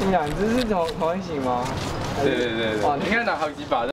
你两只是同一型吗？ 对，应该拿好几把。